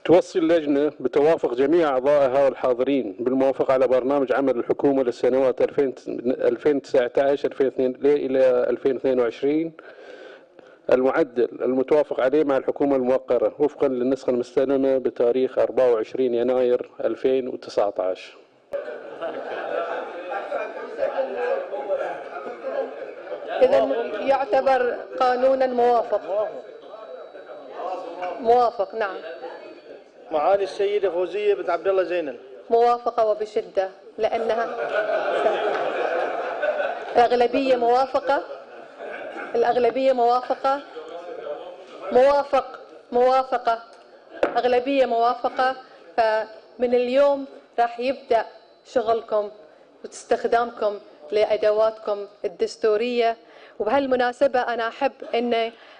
توصي اللجنة بتوافق جميع أعضائها والحاضرين بالموافقة على برنامج عمل الحكومة للسنوات 2019 إلى 2022 المعدل المتوافق عليه مع الحكومة الموقرة وفقا للنسخة المستلمة بتاريخ 24 يناير 2019. إذن يعتبر قانونا موافق. نعم. معالي السيدة فوزية بنت عبد الله زينل. موافقة وبشدة، لأنها الأغلبية موافقة. الأغلبية موافقة. موافقة. أغلبية موافقة. فمن اليوم راح يبدأ شغلكم واستخدامكم لأدواتكم الدستورية. وبهالمناسبة أنا أحب أن